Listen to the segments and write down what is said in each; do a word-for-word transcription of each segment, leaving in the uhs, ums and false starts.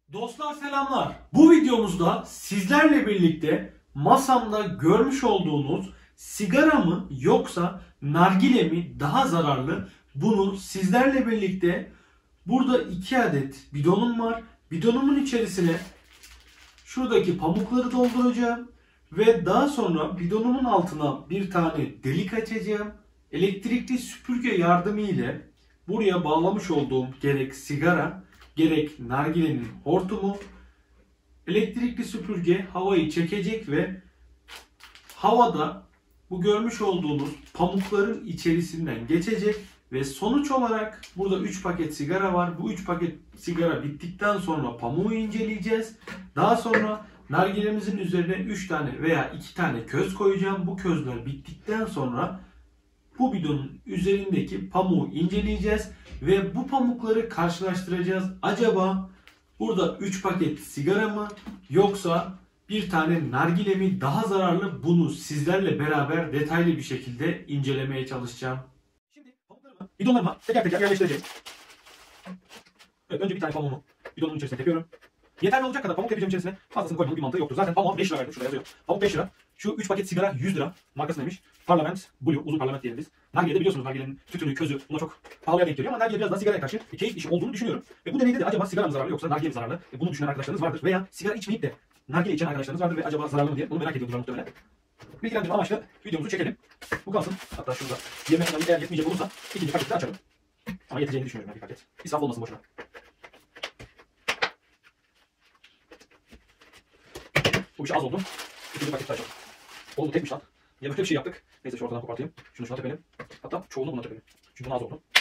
Dostlar selamlar. Bu videomuzda sizlerle birlikte masamda görmüş olduğunuz sigara mı yoksa nargile mi daha zararlı? Bunu sizlerle birlikte burada iki adet bidonum var. Bidonumun içerisine şuradaki pamukları dolduracağım ve daha sonra bidonumun altına bir tane delik açacağım. Elektrikli süpürge yardımı ile buraya bağlamış olduğum gerek sigara gerek nargilenin hortumu, elektrikli süpürge havayı çekecek ve havada bu görmüş olduğunuz pamukların içerisinden geçecek ve sonuç olarak burada üç paket sigara var. Bu üç paket sigara bittikten sonra pamuğu inceleyeceğiz. Daha sonra nargilemizin üzerine üç tane veya iki tane köz koyacağım. Bu közler bittikten sonra bu bidonun üzerindeki pamuğu inceleyeceğiz ve bu pamukları karşılaştıracağız. Acaba burada üç paket sigara mı yoksa bir tane nargile mi daha zararlı? Bunu sizlerle beraber detaylı bir şekilde incelemeye çalışacağım. Şimdi pamuklarımı bidonlarıma teker teker yerleştireceğim. Evet, önce bir tane pamuğumu bidonun içerisine tepiyorum. Yeterli olacak kadar pamuk yapacağım içerisine. Fazlasını koymanın bir mantığı yoktur. Zaten pamuğa beş lira verdim. Şurada yazıyor. Pamuk beş lira. Şu üç paket sigara yüz lira. Markası neymiş? Parlament Blue. Uzun parlament diyelim biz. Nargile de biliyorsunuz nargilenin tütünü, közü buna çok pahalıya denk geliyor ama nargile biraz daha sigaraya karşı bir keyif işi olduğunu düşünüyorum. Ve bu deneyde de acaba sigara mı zararlı yoksa nargile mi zararlı? E bunu düşünen arkadaşlarınız vardır. Veya sigara içmeyip de nargile içen arkadaşlarınız vardır ve acaba zararlı mı diye bunu merak ediyordur muhtemelen. Bilgilendirme amaçlı videomuzu çekelim. Bu kalsın. Hatta şurada yemek ekranı eğer yetmeyecek olursa ikinci paketi de açalım. Ama yeteceğini düşünüyorum bir paket. İsraf olmasın boşuna. Bu bir şey az oldu. İkinci paketi açalım. Oğlum tekmiş lan. Niye böyle bir şey yaptık? Neyse şu ortadan kopartayım. Şunu şuna tepelim. Hatta çoğunu buna tepelim. Çünkü buna az oldu.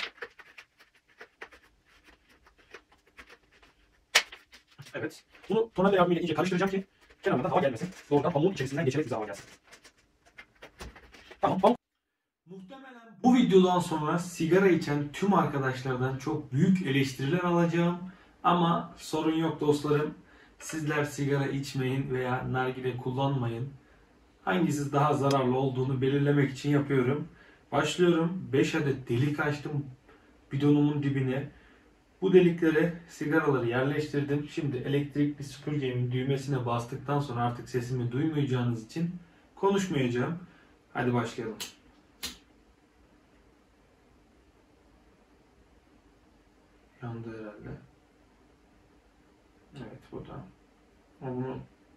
Evet. Bunu tornavida yardımıyla iyice karıştıracağım ki kenarından hava gelmesin. Doğrudan pamuğun içerisinden geçerek bize hava gelsin. Tamam, pamuk. Muhtemelen bu videodan sonra sigara içen tüm arkadaşlardan çok büyük eleştiriler alacağım. Ama sorun yok dostlarım. Sizler sigara içmeyin veya nargile kullanmayın. Hangisi daha zararlı olduğunu belirlemek için yapıyorum. Başlıyorum. beş adet delik açtım bidonumun dibine. Bu deliklere sigaraları yerleştirdim. Şimdi elektrikli süpürgemin düğmesine bastıktan sonra artık sesimi duymayacağınız için konuşmayacağım. Hadi başlayalım. Yandı herhalde. Evet, burada. Ama bunu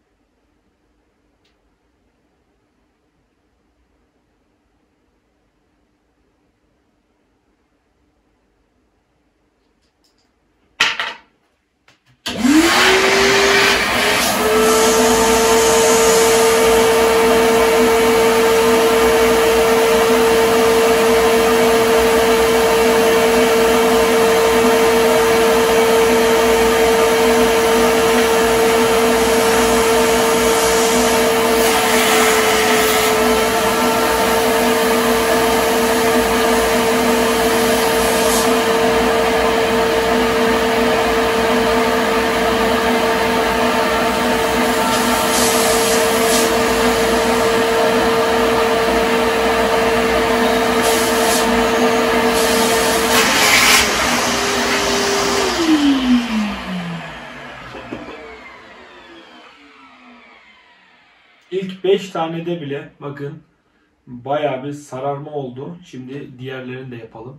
İlk beş tanede bile bakın bayağı bir sararma oldu. Şimdi diğerlerini de yapalım.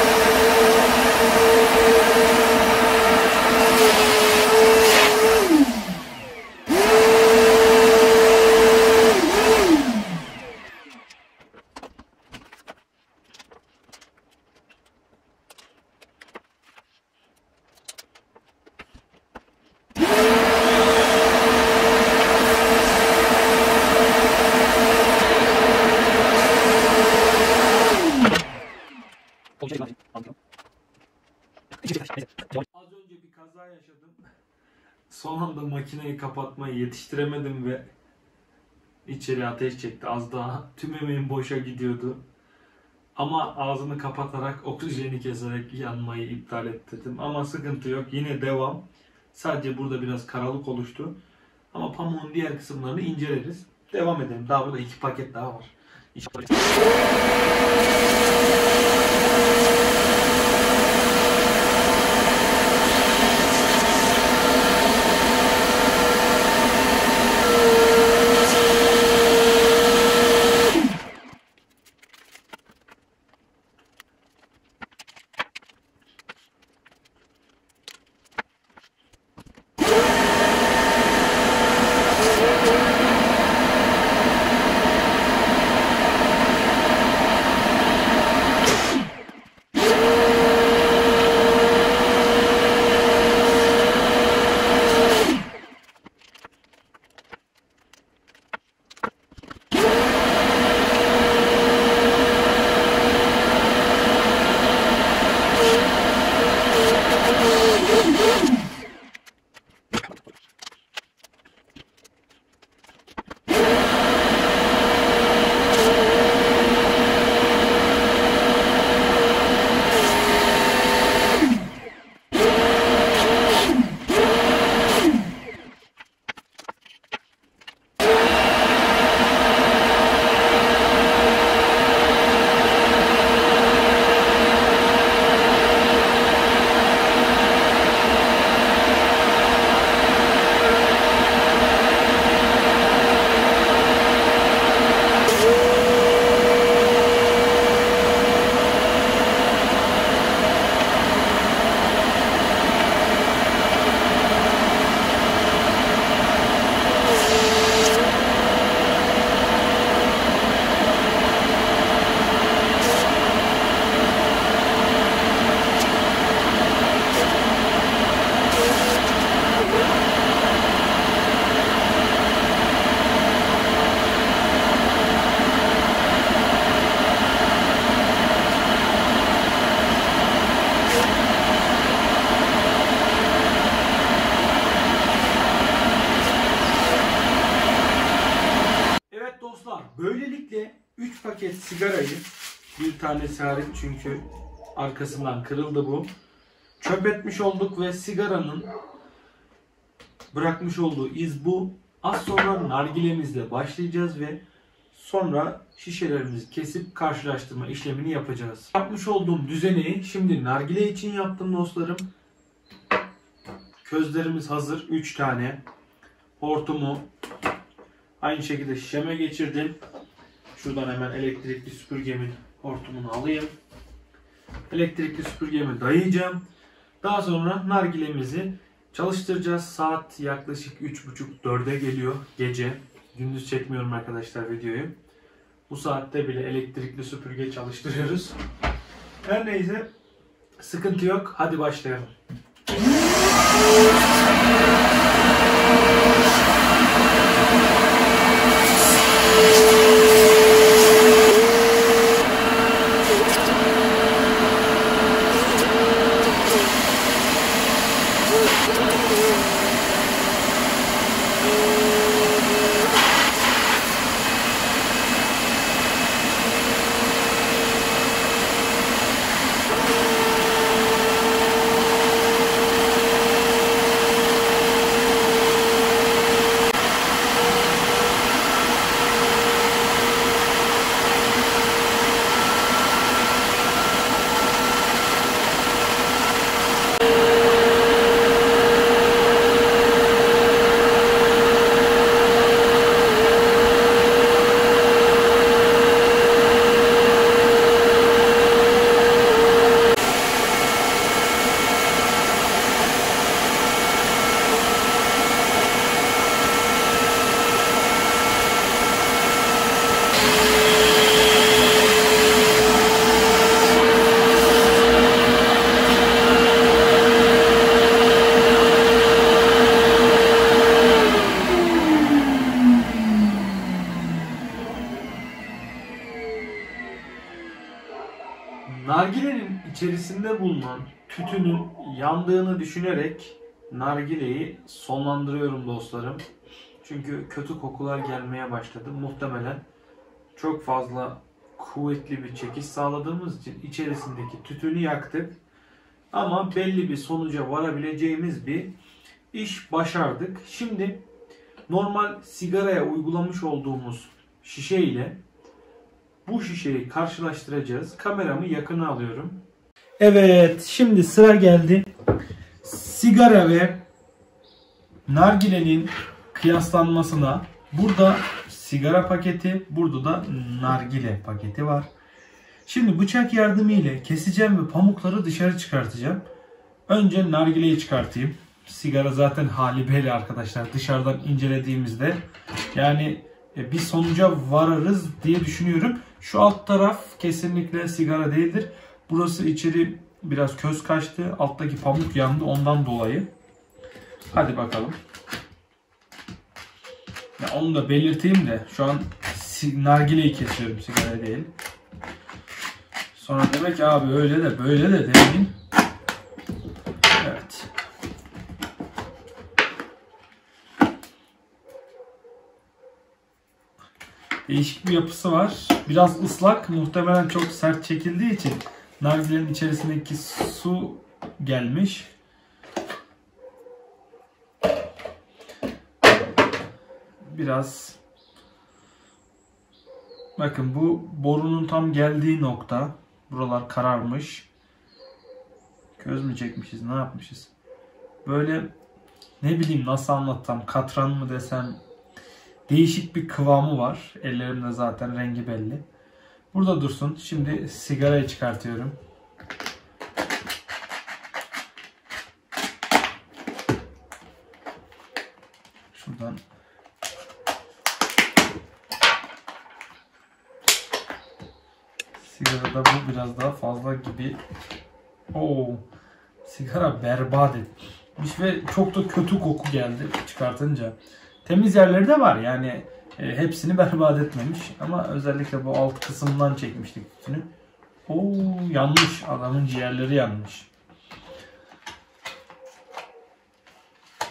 Az önce bir kaza yaşadım. Son anda makineyi kapatmayı yetiştiremedim ve içeri ateş çekti. Az daha tüm emeğim boşa gidiyordu. Ama ağzını kapatarak oksijeni keserek yanmayı iptal ettirdim. Ama sıkıntı yok. Yine devam. Sadece burada biraz karalık oluştu. Ama pamuğun diğer kısımlarını inceleriz. Devam edelim. Daha burada iki paket daha var. Böylelikle üç paket sigarayı, bir tanesi hariç çünkü arkasından kırıldı bu, çöp etmiş olduk ve sigaranın bırakmış olduğu iz bu. Az sonra nargilemizle başlayacağız ve sonra şişelerimizi kesip karşılaştırma işlemini yapacağız. Yapmış olduğum düzeneyi şimdi nargile için yaptım dostlarım. Közlerimiz hazır. üç tane. Hortumu aynı şekilde şişeme geçirdim. Şuradan hemen elektrikli süpürgemin hortumunu alayım. Elektrikli süpürgemi dayayacağım. Daha sonra nargilemizi çalıştıracağız. Saat yaklaşık üç buçuk dörde geliyor gece. Gündüz çekmiyorum arkadaşlar videoyu. Bu saatte bile elektrikli süpürge çalıştırıyoruz. Her neyse sıkıntı yok. Hadi başlayalım. Nargilenin içerisinde bulunan tütünün yandığını düşünerek nargileyi sonlandırıyorum dostlarım. Çünkü kötü kokular gelmeye başladı. Muhtemelen çok fazla kuvvetli bir çekiş sağladığımız için içerisindeki tütünü yaktık. Ama belli bir sonuca varabileceğimiz bir iş başardık. Şimdi normal sigaraya uygulamış olduğumuz şişe ile bu şişeyi karşılaştıracağız. Kameramı yakına alıyorum. Evet, şimdi sıra geldi. Sigara ve nargilenin kıyaslanmasına. Burada sigara paketi, burada da nargile paketi var. Şimdi bıçak yardımıyla keseceğim ve pamukları dışarı çıkartacağım. Önce nargileyi çıkartayım. Sigara zaten hali belli arkadaşlar. Dışarıdan incelediğimizde yani bir sonuca vararız diye düşünüyorum. Şu alt taraf kesinlikle sigara değildir. Burası içeri biraz köz kaçtı. Alttaki pamuk yandı ondan dolayı. Hadi bakalım. Ya onu da belirteyim de şu an nargileyi kesiyorum, sigara değil. Sonra demek ki abi öyle de böyle de demeyin. Evet. Değişik bir yapısı var. Biraz ıslak. Muhtemelen çok sert çekildiği için nargilenin içerisindeki su gelmiş. Biraz bakın bu borunun tam geldiği nokta. Buralar kararmış. Köz mü çekmişiz? Ne yapmışız? Böyle ne bileyim nasıl anlatsam, katran mı desem, değişik bir kıvamı var. Ellerimde zaten rengi belli. Burada dursun. Şimdi sigarayı çıkartıyorum. Şuradan sigarada bu biraz daha fazla gibi. Oo, sigara berbat etmiş ve çok da kötü koku geldi çıkartınca. Temiz yerleri de var yani e, hepsini berbat etmemiş ama özellikle bu alt kısımdan çekmiştik tütünü. Oo, yanmış, adamın ciğerleri yanmış.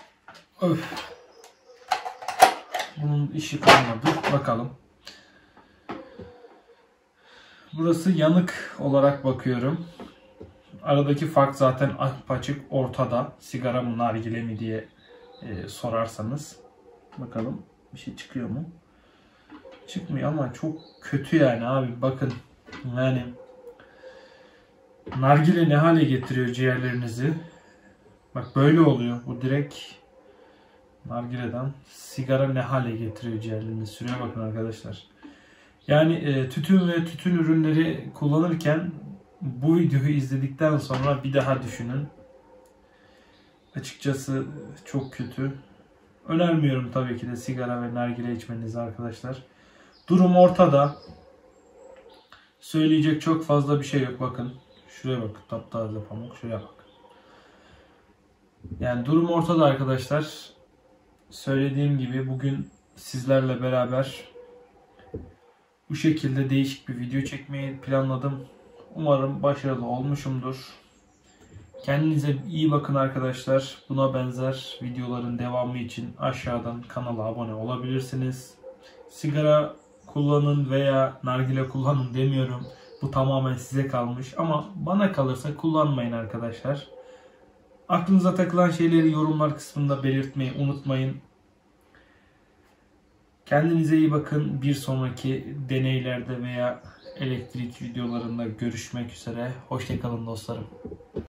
Öf. Bunun işi kalmadı. Bakalım. Burası yanık olarak bakıyorum. Aradaki fark zaten apaçık ortada. Sigara mı nargile mi diye e, sorarsanız. Bakalım bir şey çıkıyor mu? Çıkmıyor ama çok kötü yani abi. Bakın yani nargile ne hale getiriyor ciğerlerinizi. Bak böyle oluyor. Bu direkt nargileden. Sigara ne hale getiriyor ciğerlerinizi. Süreye bakın arkadaşlar. Yani e, tütün ve tütün ürünleri kullanırken bu videoyu izledikten sonra bir daha düşünün. Açıkçası çok kötü. Önermiyorum tabii ki de sigara ve nargile içmenizi arkadaşlar. Durum ortada. Söyleyecek çok fazla bir şey yok. Bakın. Şuraya bak. Taptaze pamuk. Şuraya bak. Yani durum ortada arkadaşlar. Söylediğim gibi bugün sizlerle beraber bu şekilde değişik bir video çekmeyi planladım. Umarım başarılı olmuşumdur. Kendinize iyi bakın arkadaşlar. Buna benzer videoların devamı için aşağıdan kanala abone olabilirsiniz. Sigara kullanın veya nargile kullanın demiyorum. Bu tamamen size kalmış. Ama bana kalırsa kullanmayın arkadaşlar. Aklınıza takılan şeyleri yorumlar kısmında belirtmeyi unutmayın. Kendinize iyi bakın. Bir sonraki deneylerde veya elektrik videolarında görüşmek üzere. Hoşça kalın dostlarım.